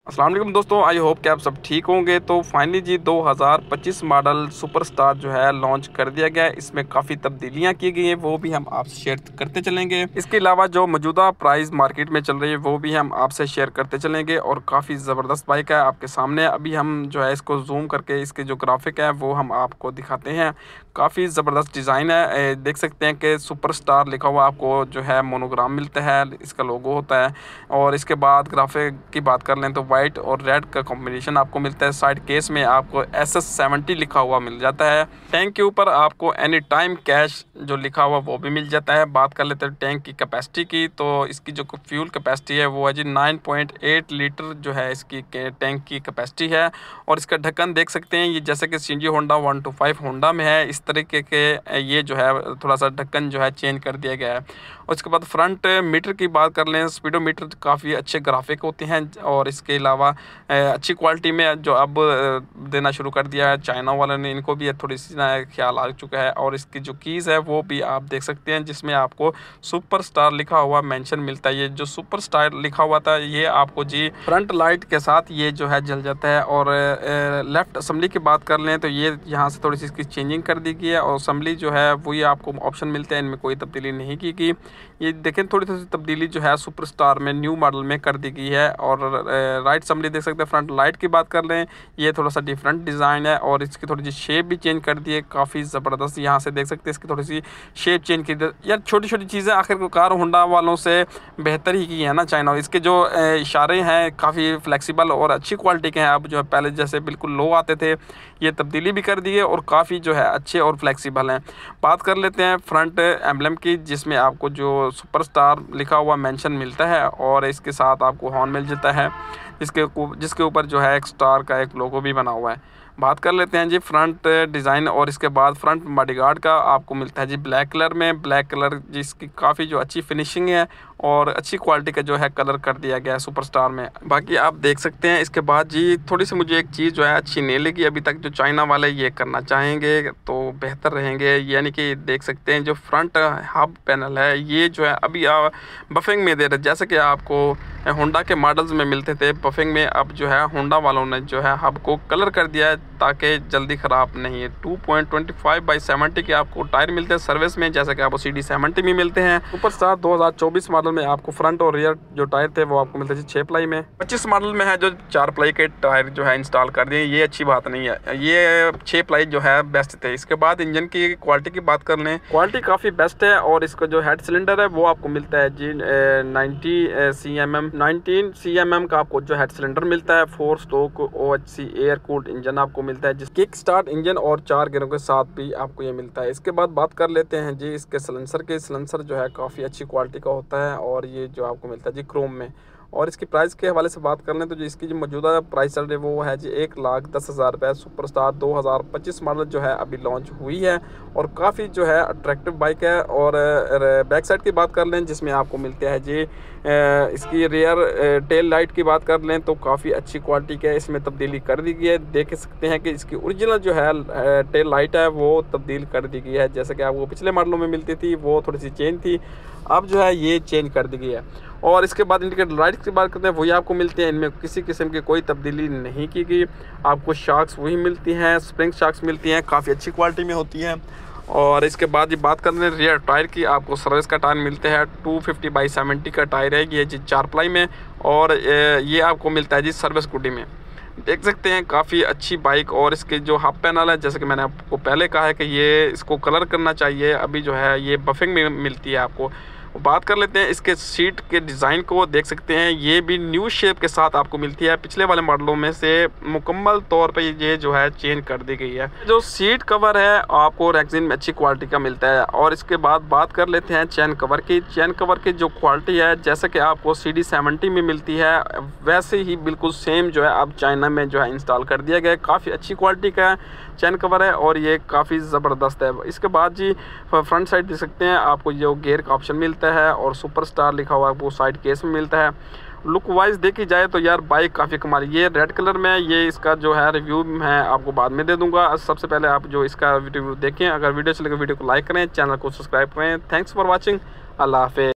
अस्सलाम वालेकुम दोस्तों, आई होप कि आप सब ठीक होंगे। तो फाइनली जी 2025 मॉडल सुपरस्टार जो है लॉन्च कर दिया गया है। इसमें काफ़ी तब्दीलियां की गई हैं, वो भी हम आपसे शेयर करते चलेंगे। इसके अलावा जो मौजूदा प्राइस मार्केट में चल रही है वो भी हम आपसे शेयर करते चलेंगे। और काफ़ी ज़बरदस्त बाइक है आपके सामने। अभी हम जो है इसको जूम करके इसके जो ग्राफिक है वो हम आपको दिखाते हैं। काफ़ी ज़बरदस्त डिज़ाइन है। देख सकते हैं कि सुपरस्टार लिखा हुआ आपको जो है मोनोग्राम मिलता है, इसका लोगो होता है। और इसके बाद ग्राफिक की बात कर लें तो वाइट और रेड का कॉम्बिनेशन आपको मिलता है। साइड केस में आपको SS70 लिखा हुआ मिल जाता है। टैंक के ऊपर आपको एनी टाइम कैश जो लिखा हुआ वो भी मिल जाता है। बात कर लेते हैं टैंक की कैपेसिटी की, तो इसकी जो फ्यूल कैपेसिटी है वो है जी 9.8 लीटर जो है इसकी टैंक की कैपेसिटी है। और इसका ढक्कन देख सकते हैं, ये जैसे कि सीएनजी होंडा 125 होंडा में है, इस तरीके के ये जो है थोड़ा सा ढक्कन जो है चेंज कर दिया गया है। और इसके बाद फ्रंट मीटर की बात कर लें, स्पीडोमीटर काफ़ी अच्छे ग्राफिक होते हैं। और इसके अलावा अच्छी क्वालिटी में जो अब देना शुरू कर दिया है चाइना वालों ने, इनको भी थोड़ी सी ख्याल आ चुका है। और इसकी जो कीज़ है वो भी आप देख सकते हैं, जिसमें आपको सुपरस्टार लिखा हुआ मेंशन मिलता है। ये जो सुपरस्टार लिखा हुआ था ये आपको जी फ्रंट लाइट के साथ ये जो है जल जाता है। और लेफ़्ट असम्बली की बात कर लें तो ये यहाँ से थोड़ी सी इसकी चेंजिंग कर दी गई है। और असम्बली जो है वही आपको ऑप्शन मिलते हैं, इनमें कोई तब्दीली नहीं की गई। ये देखें थोड़ी सी तब्दीली जो है सुपरस्टार में न्यू मॉडल में कर दी गई है। और राइट असम्बली देख सकते हैं। फ्रंट लाइट की बात कर लें, ये थोड़ा सा डिफरेंट डिज़ाइन है और इसकी थोड़ी सी शेप भी चेंज कर दी है, काफ़ी ज़बरदस्त। यहाँ से देख सकते हैं इसकी थोड़ी सी शेप चेंज की यार, छोटी छोटी चीज़ें आखिरकार होंडा वालों से बेहतर ही की है ना चाइना। इसके जो इशारे हैं काफ़ी फ्लेक्सिबल और अच्छी क्वालिटी के हैं। अब जो है पहले जैसे बिल्कुल लो आते थे, ये तब्दीली भी कर दी है और काफ़ी जो है अच्छे और फ्लेक्सिबल हैं। बात कर लेते हैं फ्रंट एम्बलम की, जिसमें आपको जो सुपरस्टार लिखा हुआ मेंशन मिलता है और इसके साथ आपको हॉर्न मिल जाता है, जिसके ऊपर जो है एक स्टार का एक लोगो भी बना हुआ है। बात कर लेते हैं जी फ्रंट डिज़ाइन। और इसके बाद फ्रंट बॉडीगार्ड का आपको मिलता है जी ब्लैक कलर में। ब्लैक कलर जिसकी काफ़ी जो अच्छी फिनिशिंग है और अच्छी क्वालिटी का जो है कलर कर दिया गया है सुपरस्टार में। बाकी आप देख सकते हैं। इसके बाद जी थोड़ी सी मुझे एक चीज़ जो है अच्छी नहीं लगी अभी तक, जो चाइना वाले ये करना चाहेंगे तो बेहतर रहेंगे। यानी कि देख सकते हैं जो फ्रंट हब पैनल है ये जो है अभी बफिंग में दे रहे, जैसे कि आपको होंडा के मॉडल्स में मिलते थे बफिंग में। अब जो है होंडा वालों ने जो है हब को कलर कर दिया है ताकि जल्दी ख़राब नहीं है। 2.25/70 के आपको टायर मिलते हैं सर्विस में, जैसे कि आपको CD70 में मिलते हैं। सुपरस्टार 2024 मॉडल में आपको फ्रंट और रियर जो टायर थे वो आपको मिलते थे 6 प्लाई में। 25 मॉडल में है जो 4 प्लाई के टायर जो है इंस्टॉल कर दिए, ये अच्छी बात नहीं है। ये 6 प्लाई जो है बेस्ट थे। इसके बाद इंजन की क्वालिटी की बात कर लें, क्वालिटी काफ़ी बेस्ट है। और इसका जो हेड सिलेंडर है वो आपको मिलता है जी 19 cm का आपको जो हेड सिलेंडर मिलता है। 4 stroke OHC air cooled engine आपको मिलता है, जिस किक स्टार्ट इंजन और 4 गियरों के साथ भी आपको ये मिलता है। इसके बाद बात कर लेते हैं जी इसके सिलेंसर जो है काफ़ी अच्छी क्वालिटी का होता है और ये जो आपको मिलता है जी क्रोम में। और इसकी प्राइस के हवाले से बात कर लें तो जो इसकी जो मौजूदा प्राइस चल रही है वो है जी 1,10,000 रुपये। सुपरस्टार 2025 मॉडल जो है अभी लॉन्च हुई है और काफ़ी जो है अट्रैक्टिव बाइक है। और बैक साइड की बात कर लें, जिसमें आपको मिलते हैं जी इसकी रियर टेल लाइट की बात कर लें तो काफ़ी अच्छी क्वालिटी का है, इसमें तब्दीली कर दी गई है। देख सकते हैं कि इसकी ओरिजिनल जो है टेल लाइट है वो तब्दील कर दी गई है, जैसे कि आपको पिछले मॉडलों में मिलती थी वो थोड़ी सी चेंज थी, अब जो है ये चेंज कर दी गई है। और इसके बाद इंडिकेटर लाइट की बात करते हैं, वही आपको मिलती हैं, इनमें किसी किस्म की कोई तब्दीली नहीं की गई। आपको शॉक्स वही मिलती हैं, स्प्रिंग शॉक्स मिलती हैं, काफ़ी अच्छी क्वालिटी में होती हैं। और इसके बाद ये बात करते हैं रियर टायर की, आपको सर्विस का टायर मिलते हैं 250/70 का टायर है ये जी 4 प्लाई में। और ये आपको मिलता है जी सर्विस गुडी में। देख सकते हैं काफ़ी अच्छी बाइक। और इसके जो हब पैनल है, जैसे कि मैंने आपको पहले कहा है कि ये इसको कलर करना चाहिए, अभी जो है ये बफिंग में मिलती है आपको। बात कर लेते हैं इसके सीट के डिज़ाइन को, देख सकते हैं ये भी न्यू शेप के साथ आपको मिलती है। पिछले वाले मॉडलों में से मुकम्मल तौर पे ये जो है चेंज कर दी गई है। जो सीट कवर है आपको रेक्सिन में अच्छी क्वालिटी का मिलता है। और इसके बाद बात कर लेते हैं चैन कवर की। चैन कवर की जो क्वालिटी है जैसे कि आपको CD70 में मिलती है वैसे ही बिल्कुल सेम जो है अब चाइना में जो है इंस्टॉल कर दिया गया है। काफ़ी अच्छी क्वालिटी का चैन कवर है और ये काफ़ी ज़बरदस्त है। इसके बाद जी फ्रंट साइड देख सकते हैं आपको जो गियर का ऑप्शन मिलता है और सुपरस्टार लिखा हुआ आपको साइड केस में मिलता है। लुक वाइज देखी जाए तो यार बाइक काफ़ी कमाल। ये रेड कलर में, ये इसका जो है रिव्यू मैं आपको बाद में दे दूंगा। सबसे पहले आप जो इसका रिव्यू देखें, अगर वीडियो चले वीडियो को लाइक करें, चैनल को सब्सक्राइब करें। थैंक्स फॉर वॉचिंग, अल्लाह हाफिज़।